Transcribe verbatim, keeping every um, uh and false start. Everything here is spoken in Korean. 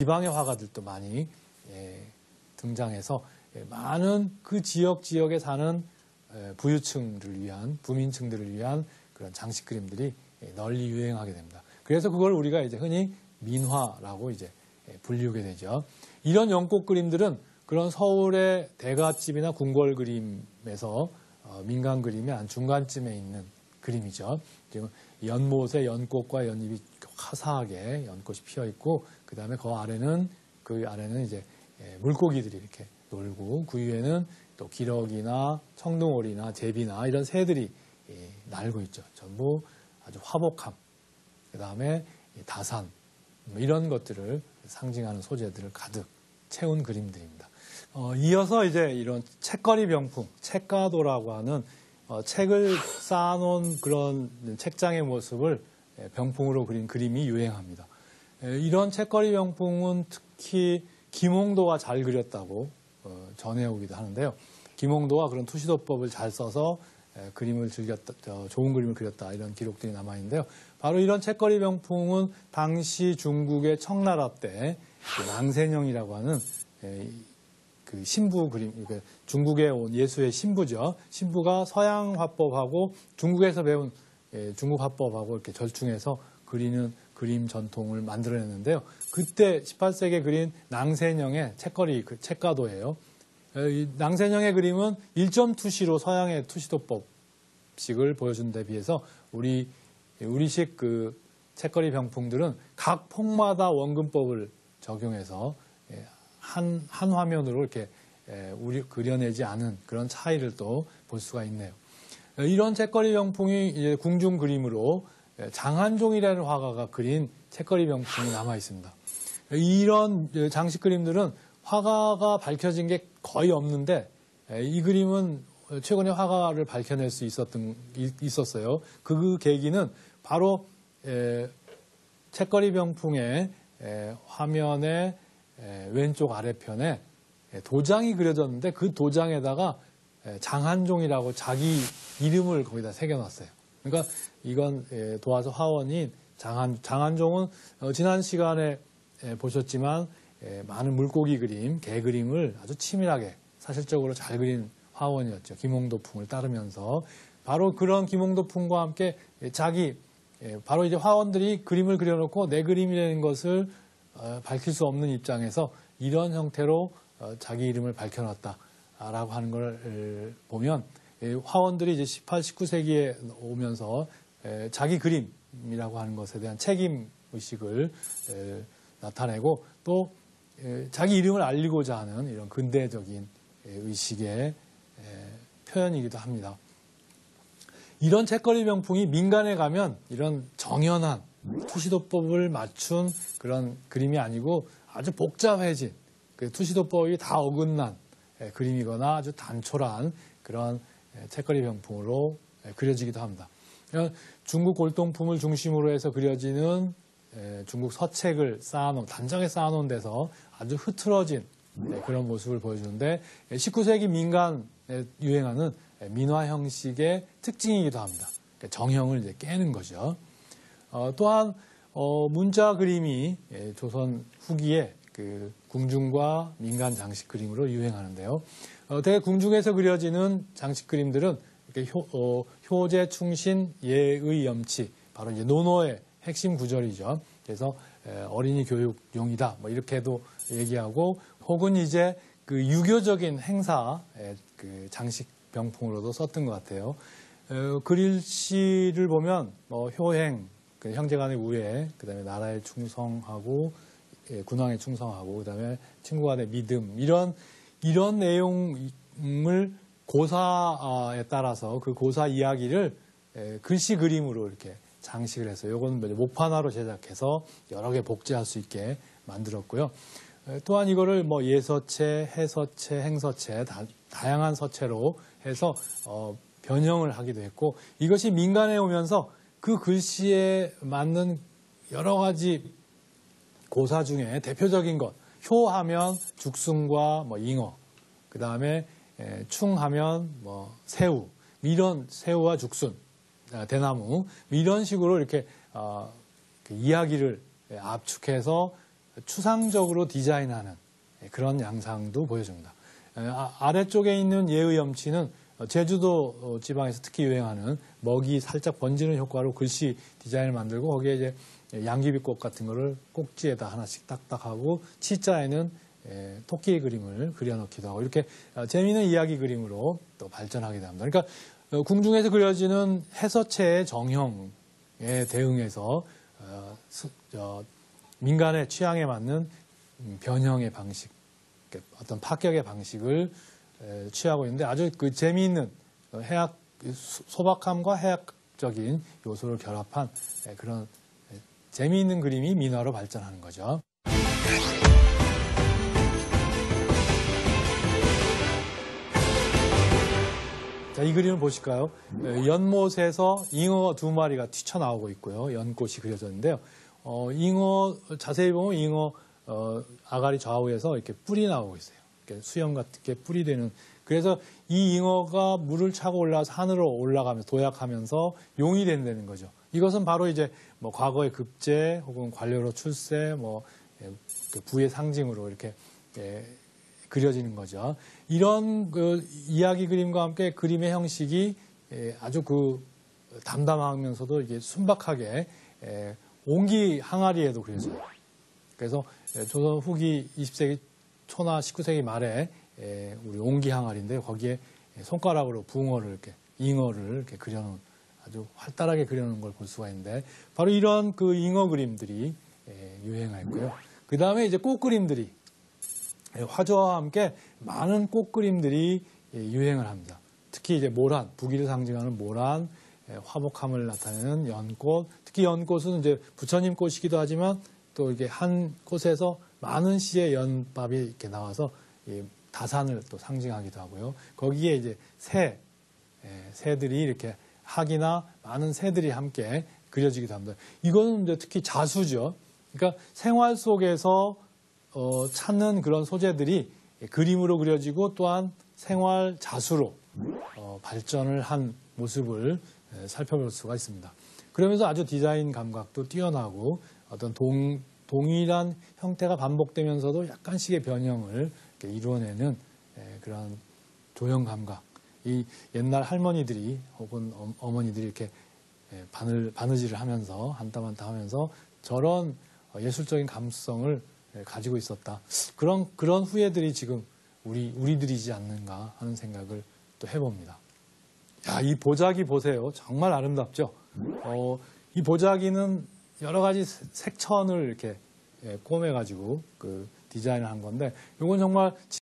지방의 화가들도 많이 예, 등장해서 예, 많은 그 지역 지역에 사는 예, 부유층들을 위한 부민층들을 위한 그런 장식 그림들이 예, 널리 유행하게 됩니다. 그래서 그걸 우리가 이제 흔히 민화라고 이제 예, 불리우게 되죠. 이런 연꽃 그림들은 그런 서울의 대갓집이나 궁궐 그림에서 어, 민간 그림의 한 중간쯤에 있는 그림이죠. 지금 연못에 연꽃과 연잎이 화사하게 연꽃이 피어 있고 그 다음에 그 아래는 그 아래는 이제 예, 물고기들이 이렇게 놀고 그 위에는 또 기러기나 청둥오리나 제비나 이런 새들이 예, 날고 있죠. 전부 아주 화목함, 그 다음에 다산 뭐 이런 것들을 상징하는 소재들을 가득 채운 그림들입니다. 어, 이어서 이제 이런 책거리 병풍, 책가도라고 하는 어, 책을 쌓아놓은 그런 책장의 모습을 병풍으로 그린 그림이 유행합니다. 에, 이런 책거리 병풍은 특히 김홍도가 잘 그렸다고 어, 전해오기도 하는데요. 김홍도가 그런 투시도법을 잘 써서 에, 그림을 즐겼다, 저, 좋은 그림을 그렸다 이런 기록들이 남아있는데요. 바로 이런 책거리 병풍은 당시 중국의 청나라 때 그 낭센형이라고 하는 에, 그 신부 그림, 그러니까 중국에 온 예수의 신부죠. 신부가 서양 화법하고 중국에서 배운 예, 중국 화법하고 이렇게 절충해서 그리는 그림 전통을 만들어냈는데요. 그때 십팔 세기에 그린 낭센형의 책거리, 그 책가도예요. 이 낭센형의 그림은 일 점 투시로 서양의 투시도법식을 보여준 데 비해서 우리 우리식 그 책거리 병풍들은 각 폭마다 원근법을 적용해서 예, 한, 한 화면으로 이렇게 예, 우리 그려내지 않은 그런 차이를 또 볼 수가 있네요. 이런 책거리 병풍이 이제 궁중 그림으로 장한종이라는 화가가 그린 책거리 병풍이 남아 있습니다. 이런 장식 그림들은 화가가 밝혀진 게 거의 없는데 이 그림은 최근에 화가를 밝혀낼 수 있었던, 있었어요. 그 계기는 바로 책거리 병풍의 화면의 왼쪽 아래편에 도장이 그려졌는데 그 도장에다가 장한종이라고 자기 이름을 거기다 새겨놨어요. 그러니까 이건 도화서 화원인 장한, 장한종은 지난 시간에 보셨지만 많은 물고기 그림, 개 그림을 아주 치밀하게 사실적으로 잘 그린 화원이었죠. 김홍도풍을 따르면서 바로 그런 김홍도풍과 함께 자기 바로 이제 화원들이 그림을 그려놓고 내 그림이라는 것을 밝힐 수 없는 입장에서 이런 형태로 자기 이름을 밝혀놨다라고 하는 걸 보면 화원들이 이제 십팔, 십구 세기에 오면서 자기 그림이라고 하는 것에 대한 책임 의식을 나타내고 또 자기 이름을 알리고자 하는 이런 근대적인 의식의 표현이기도 합니다. 이런 책거리 병풍이 민간에 가면 이런 정연한 투시도법을 맞춘 그런 그림이 아니고 아주 복잡해진 그 투시도법이 다 어긋난 그림이거나 아주 단촐한 그런 책거리 병풍으로 그려지기도 합니다. 중국 골동품을 중심으로 해서 그려지는 중국 서책을 쌓아놓은, 단장에 쌓아놓은 데서 아주 흐트러진 그런 모습을 보여주는데 십구 세기 민간에 유행하는 민화 형식의 특징이기도 합니다. 정형을 이제 깨는 거죠. 어, 또한 어, 문자 그림이 조선 후기에 그 궁중과 민간 장식 그림으로 유행하는데요. 어, 대개 궁중에서 그려지는 장식 그림들은 이렇게 효, 어, 효제, 충신, 예의, 염치, 바로 이제 논어의 핵심 구절이죠. 그래서 에, 어린이 교육용이다, 뭐 이렇게도 얘기하고, 혹은 이제 그 유교적인 행사의 그 장식 병풍으로도 썼던 것 같아요. 어, 글씨를 보면 뭐 효행, 그 형제간의 우애, 그다음에 나라에 충성하고 예, 군왕에 충성하고 그다음에 친구 간의 믿음 이런 이런 내용을 고사에 따라서 그 고사 이야기를 예, 글씨 그림으로 이렇게 장식을 해서 요건 목판화로 제작해서 여러 개 복제할 수 있게 만들었고요. 예, 또한 이거를 뭐 예서체, 해서체, 행서체 다, 다양한 서체로 해서 어, 변형을 하기도 했고 이것이 민간에 오면서 그 글씨에 맞는 여러 가지 고사 중에 대표적인 것, 효하면 죽순과 뭐 잉어, 그 다음에 충하면 뭐 새우, 이런 새우와 죽순, 대나무 이런 식으로 이렇게 어, 그 이야기를 압축해서 추상적으로 디자인하는 그런 양상도 보여줍니다. 아래쪽에 있는 예의염치는 제주도 지방에서 특히 유행하는 먹이 살짝 번지는 효과로 글씨 디자인을 만들고 거기에 이제 양귀비꽃 같은 거를 꼭지에다 하나씩 딱딱하고 치자에는 토끼 그림을 그려넣기도 하고 이렇게 재미있는 이야기 그림으로 또 발전하게 됩니다. 그러니까 궁중에서 그려지는 해서체의 정형에 대응해서 민간의 취향에 맞는 변형의 방식, 어떤 파격의 방식을 취하고 있는데 아주 그 재미있는 해학 소박함과 해학적인 요소를 결합한 그런 재미있는 그림이 민화로 발전하는 거죠. 자, 이 그림을 보실까요? 연못에서 잉어 두 마리가 튀쳐나오고 있고요. 연꽃이 그려졌는데요. 어, 잉어 자세히 보면 잉어 어, 아가리 좌우에서 이렇게 뿔이 나오고 있어요. 이렇게 수염 같게 뿔이 되는. 그래서 이 잉어가 물을 차고 올라서 하늘로 올라가면서 도약하면서 용이 된다는 거죠. 이것은 바로 이제 뭐 과거의 급제 혹은 관료로 출세, 뭐 그 부의 상징으로 이렇게 예, 그려지는 거죠. 이런 그 이야기 그림과 함께 그림의 형식이 예, 아주 그 담담하면서도 이게 순박하게 예, 옹기 항아리에도 그려져요. 그래서 조선 후기 이십 세기 초나 십구 세기 말에 우리 옹기 항아리인데 거기에 손가락으로 붕어를 이렇게 잉어를 이렇게 그려놓은 아주 활달하게 그려놓은 걸 볼 수가 있는데 바로 이런 그 잉어 그림들이 유행했고요. 그 다음에 이제 꽃 그림들이 화조와 함께 많은 꽃 그림들이 유행을 합니다. 특히 이제 모란, 부귀를 상징하는 모란, 화목함을 나타내는 연꽃, 특히 연꽃은 이제 부처님 꽃이기도 하지만 또 이게 한 꽃에서 많은 씨의 연밥이 이렇게 나와서 다산을 또 상징하기도 하고요. 거기에 이제 새, 새들이 이렇게 학이나 많은 새들이 함께 그려지기도 합니다. 이거는 이제 특히 자수죠. 그러니까 생활 속에서 어, 찾는 그런 소재들이 그림으로 그려지고 또한 생활 자수로 어, 발전을 한 모습을 살펴볼 수가 있습니다. 그러면서 아주 디자인 감각도 뛰어나고 어떤 동, 동일한 형태가 반복되면서도 약간씩의 변형을 이루어내는 그런 조형 감각. 이 옛날 할머니들이 혹은 어머니들이 이렇게 바늘, 바느질을 하면서 한 땀 한 땀 하면서 저런 예술적인 감수성을 가지고 있었다. 그런, 그런 후예들이 지금 우리, 우리들이지 않는가 하는 생각을 또 해봅니다. 야, 이 보자기 보세요. 정말 아름답죠? 어, 이 보자기는 여러 가지 색천을 이렇게 꼬매가지고 그 디자인을 한 건데, 이건 정말